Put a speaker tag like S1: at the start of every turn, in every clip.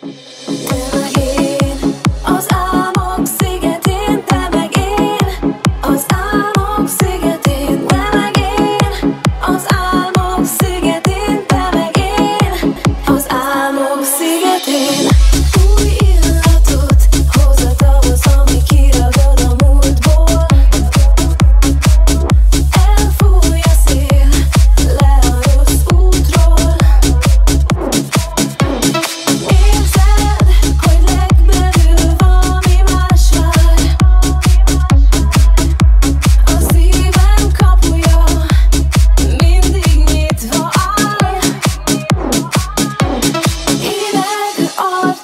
S1: All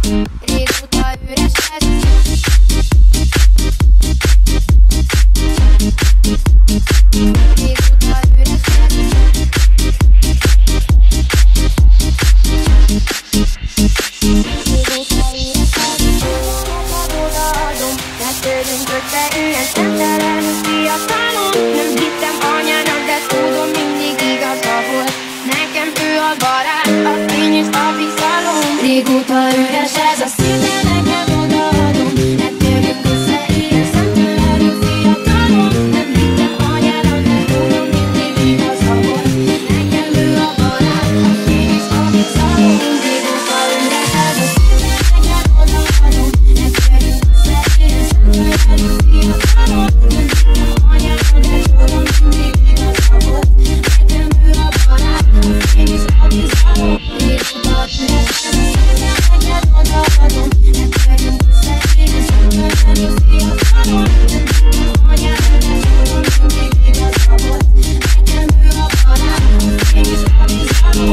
S1: Régóta üres ez a régóta üres ez odaadom, ne törünk össze, innen szemtelenül fiatalom. Nem hittem anyának, de tudom, mindig igaza volt. Nekem ő a barát, a fény és a bizalom. Régóta üres ez a szív, de neked odaadom. Ne törünk össze, innen szemtelenül fiatalom. Nem hittem anyának, de tudom, mindig igaza volt. Nekem ő a barát, a fény és a bizalom. Régóta üres ez a szív, de neked odaadom. Ne törünk össze, innen szemtelenül fiatalom. Nem hittem anyának, de tudom, mindig igaza volt. Nekem ő a barát, a fény és a bizalom. Régóta üres ez a szív, de neked odaadom. Ne törünk össze, innen szemtelenül fiatalom. Nem hittem anyának, de tudom, mindig igaza volt. Nekem ő a barát, a fény és a bizalom.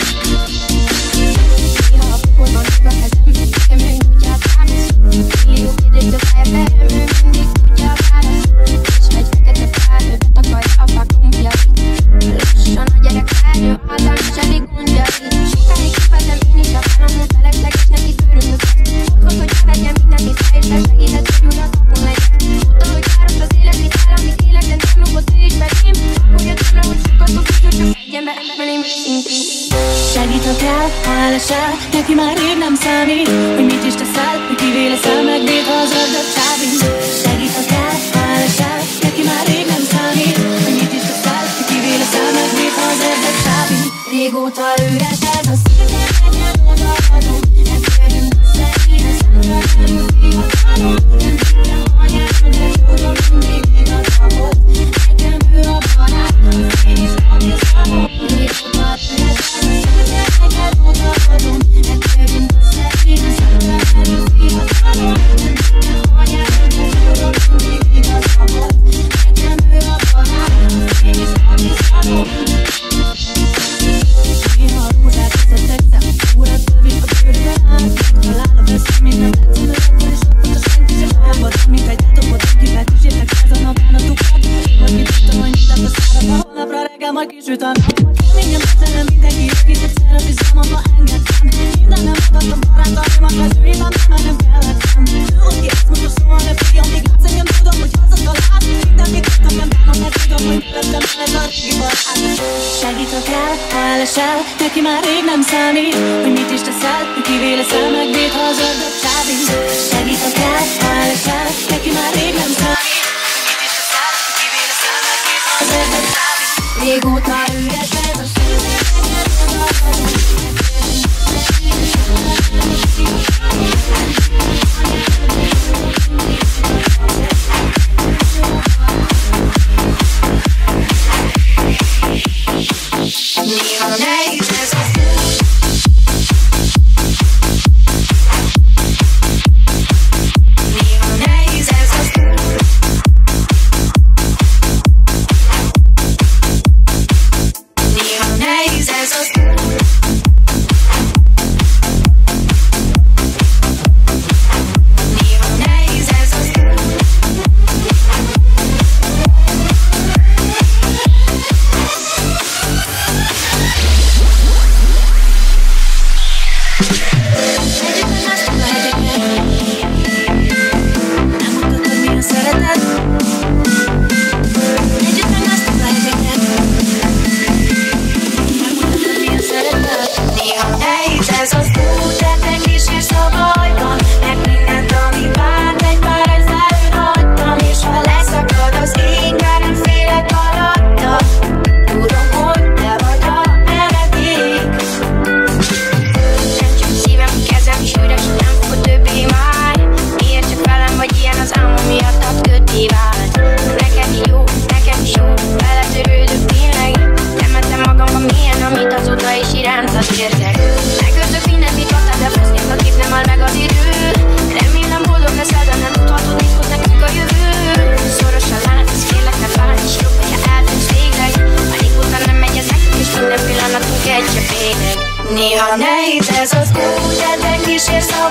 S1: Néha a pokolban üt a kezem, nekem ő kutyát válasz. Millió kérdést a fejembe, ő mindig tudja a választ. És egy fekete felhő betakarja a fák lombjait. Lassan a gyerek felnő, általános elég gondjait. Sokáig kivettem én is a vállomon, felesleges neki törődnök. Ott volt, hogy elvegyem mindenki fejésre, segített, hogy újra tapon legyek. Tudta, hogy káros az élet, mit áll, amit élek, de nem lopott ő is belém. Akkor jöttem rá, hogy sokat fog tudni, csak egy ember belém szintén.
S2: Segít, ha kell, ha elesel, neki már rég nem számít, hogy mit is teszel, hogy kivé leszel, megvéd, ha az ördög csábít. Segít, ha kell, ha elesel, neki már rég nem számít, hogy mit is teszel, hogy kivé leszel, megvéd, ha az ördög csábít.
S1: Régóta üres ez a szív, de neked odaadom. Ne törünk össze, innen szemtelenül fiatalom. Nem hittem anyának, de tudom, mindig igaza volt. Nekem ő a barát, a fény és a bizalom. Régóta üres ez a szív, de neked odaadom. Ne törünk össze, innen szemtelenül fiatalom. Nem hittem anyának, de tudom, mindig igaza volt. Nekem ő a barát, a fény és a bizalom.
S2: Néha a rózsát összetekszem, órát bővít a bőrbe át. Talál a veszély, még nem tetszem, de akkor is ott a senki sem lábad. Mint egy átokot, akivel kísértek ez a napján a tukat. Vagy mit tudtam, hogy mindent a száradba, holnapra reggel majd kisüt a nap. Keményen beszerem mindenki, akit egyszer a bizalmamma engedtem. Minden nem adottam barátaimat, az ő hibám, mert nem kellettem. Ő ott ki ezt mondta, soha ne félj, amíg látsz engem, tudom, hogy hazatalálsz. Mindenkit tudtam, nem bánom, mert tudom, hogy lettem ez a régi barát. Segít, ha kell, ha elesel, neki már rég nem számít, hogy mit is teszel, hogy kivé leszel, megvéd, ha az ördög csábít. Segít, ha kell, ha elesel, neki már rég nem számít, hogy mit is teszel, hogy kivé leszel, megvéd, ha az ördög csábít.
S1: Régóta üres ez a szív, de neked odaadom. Néha nehéz ez a szív.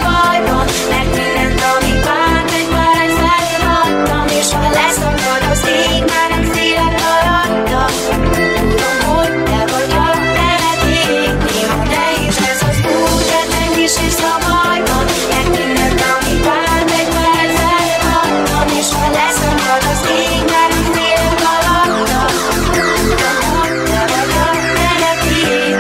S2: bajban, meg mindent, ami bánt, egy már egy feladtam, és ha leszakad az ég, már nem szíved alatta. Tudom, hogy te vagy a menedék, néha nehéz ez az út, de nem is érsz a bajban, meg mindent, ami bánt, egy már egy feladtam, és ha leszakad az ég, már nem szíved alatta. Tudom, hogy te vagy a menedék.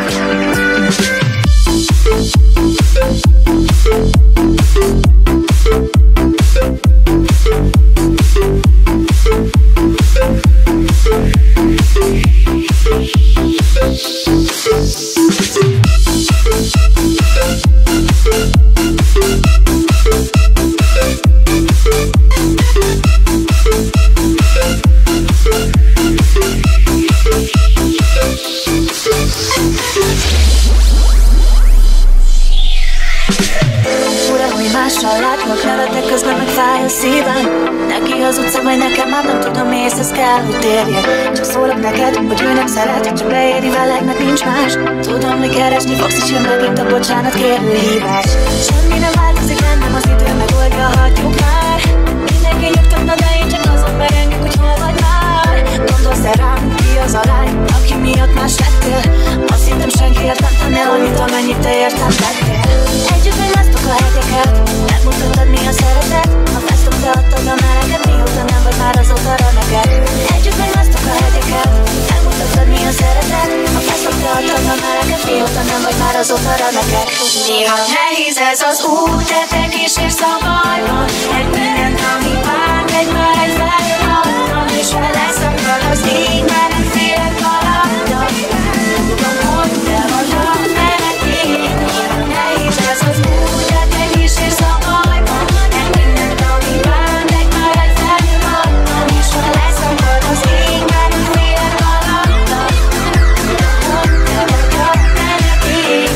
S2: Mással látlak, nevetek közben meg fáj a szívem. Neki az utca, vagy nekem már nem tudom, ész, ez kell, hogy térjek. Csak szólok neked, hogy ő nem szeret, csak beéri veled, mert nincs más. Tudom, hogy keresni fogsz, és jön megint a bocsánat kérő hívás. Semmi nem változik, bennem az idő megoldja, hagyjuk már. Mindenki nyugtatna, de én csak azon merengek, hogy hol vagy már. Gondolsz-e rám, ki az a lány, aki miatt más lettél? Azt hittem senkiért nem tenne annyit, amennyit te értem lettél. Együtt megmásztok a hegyeket, megmutattad mi a szeretet. A fesztok, te adtad a meleget, mióta nem vagy már azóta remeget. Együtt megmásztok a hegyeket, megmutattad mi a szeretet. A fesztok, te adtad a meleget, mióta nem vagy már azóta remeget. Néha nehéz ez az út, de te kísérsz a bajban. Egy mindent, ami bánt, egy már egy feladtam, és ha leszakad az ég, már nem félek alatta. Tudom, hogy te vagy a menedék. Néha nehéz ez az út, de te kísérsz a bajban. Egy mindent, ami bánt, egy már egy feladtam, és ha leszakad az ég, már nem félek alatta. Tudom, hogy te vagy a menedék.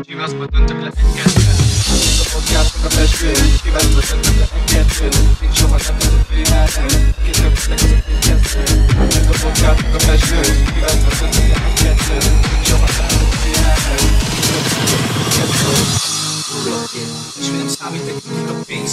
S3: Kiveszbe döntök le egy-kettőt. Kapodjátok a festőt, kiveszbe döntök le egy-kettőt. Nincs soha nem tudok félelni, kitörpülek az a fénykezdőt. Kapodjátok a festőt, kiveszbe döntök le egy-kettőt. Nincs soha nem tudok félelni, kitörpülek az a fénykezdőt. Tudod én, és velem számít egy mindig a pénz.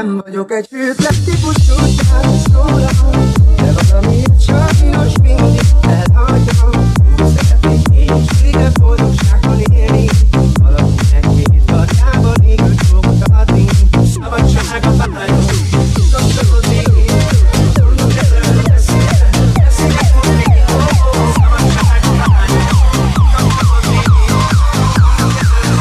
S4: Nem vagyok egy hűtlen típusú táncóra, de valamiért sajnos mindig elhagyom. Szeretnék én is régen boldogságban élni, valakinek két karjában égő dolgot adni. Szabadság a vágyom, kapcsolódni, tudok előre beszélni, beszélek fogni. Szabadság a vágyom, kapcsolódni, tudok előre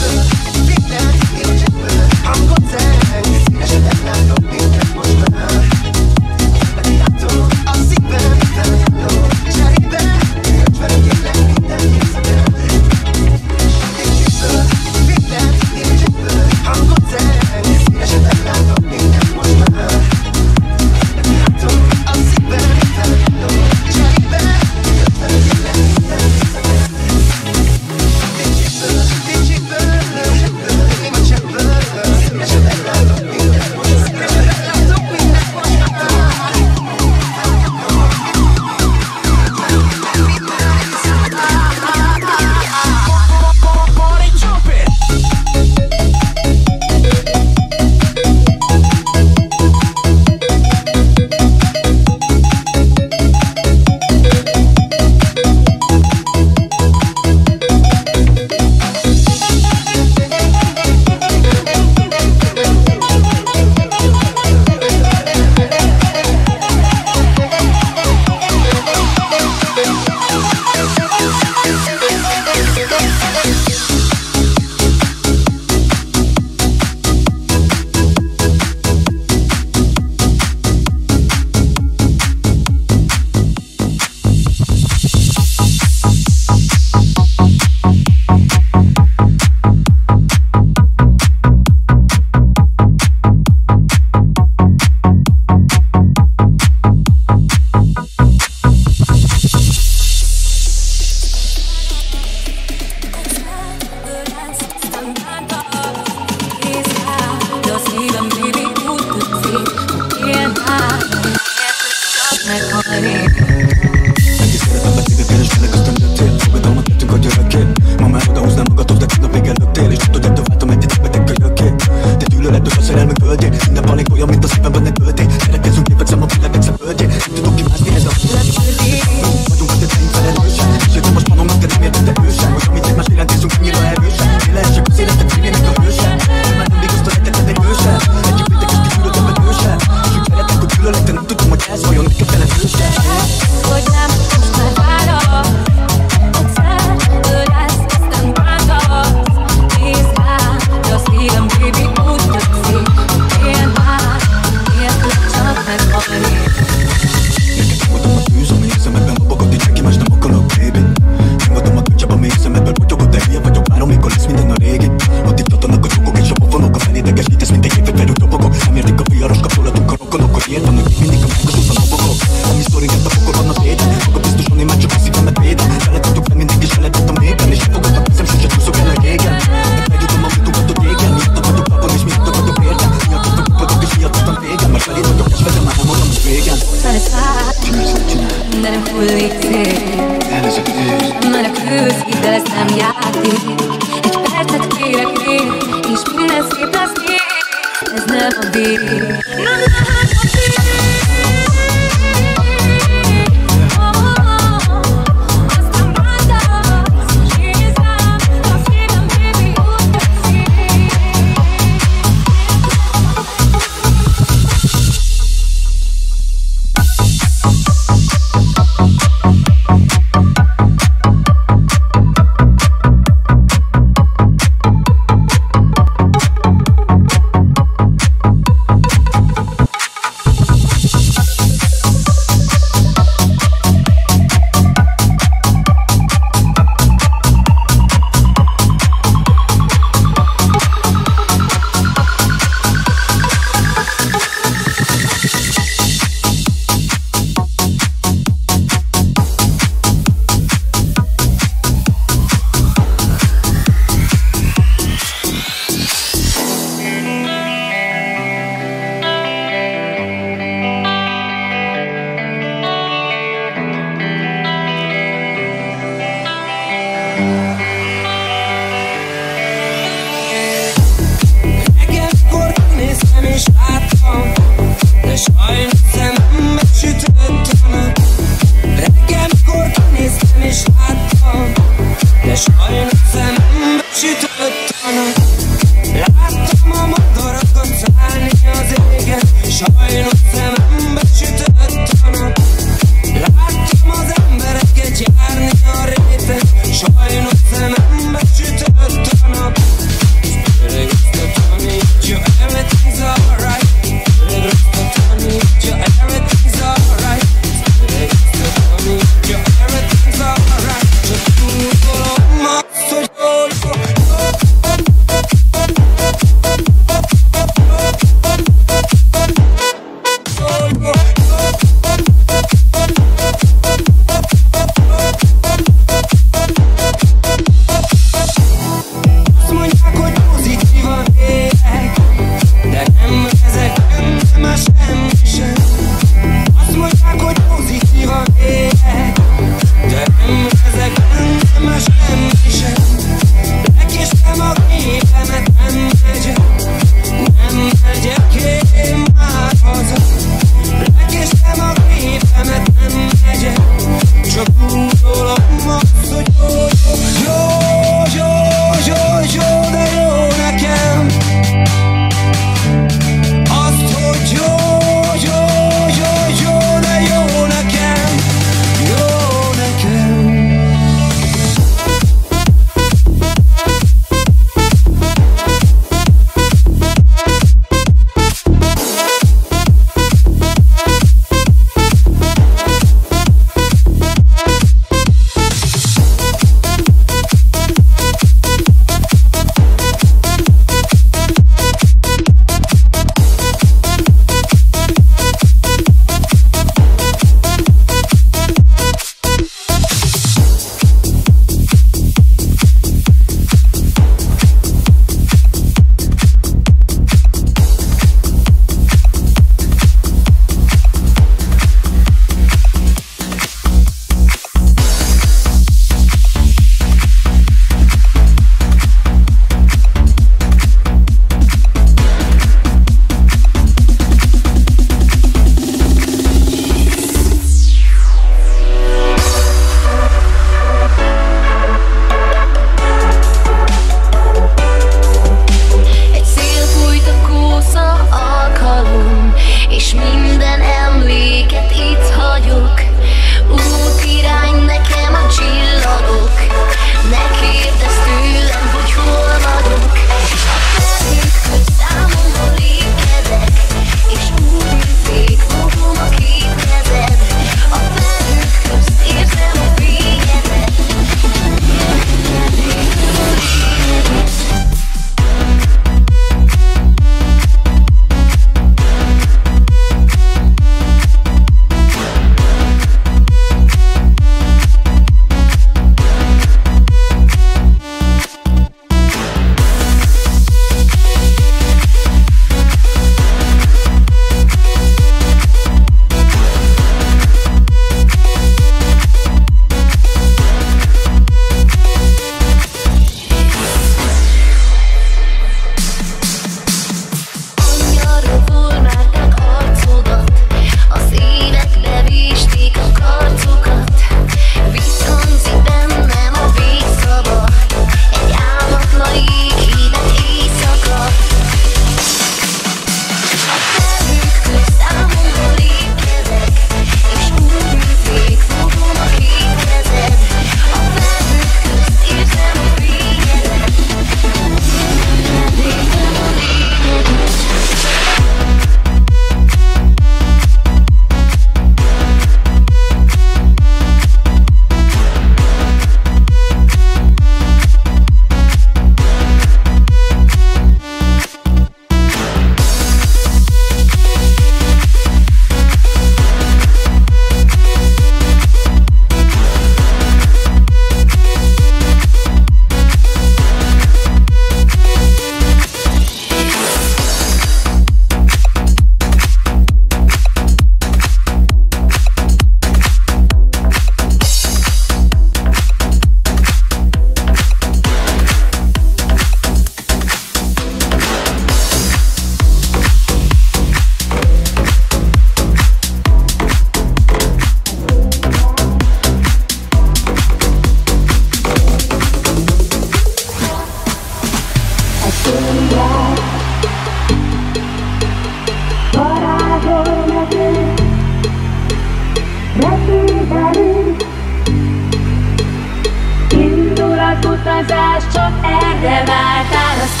S2: utazás, csak erre vártál az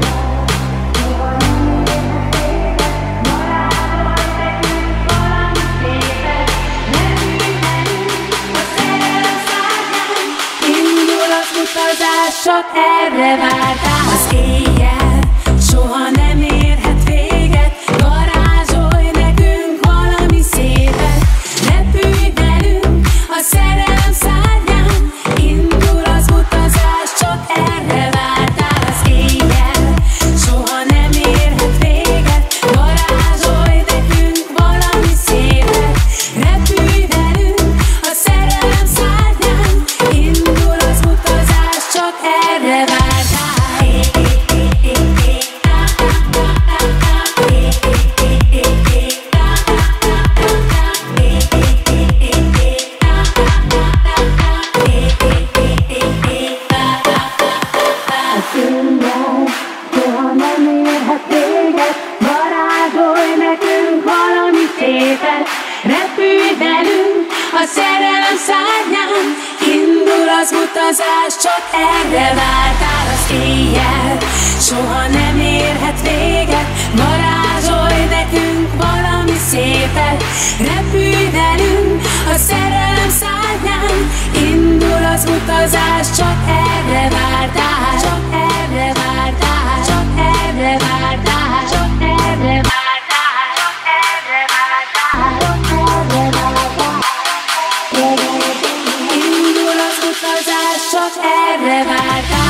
S2: utazás, csak erre vártál. Az éjjel soha nem érhet véget, varázsolj nekünk valami szépet. Repülj velünk a szerelem szárnyán, indul az utazás, csak erre vártál. Az éjjel soha nem érhet véget, varázsolj nekünk valami szépet. Repülj velünk a szerelem szárnyán, indul az utazás, csak erre vártál. Soha nem érhet véget, varázsolj nekünk valami szépet. Repülj velünk a szerelem szárnyán, indul az utazás, csak erre vártál. Az éjjel soha nem érhet véget, varázsolj nekünk valami szépet. Repülj velünk a szerelem szárnyán, indul az utazás, csak erre vártál. Csak erre vártál, csak erre vártál, csak erre vártál, csak erre vártál, csak erre vártál. Indul az utazás, csak erre vártál.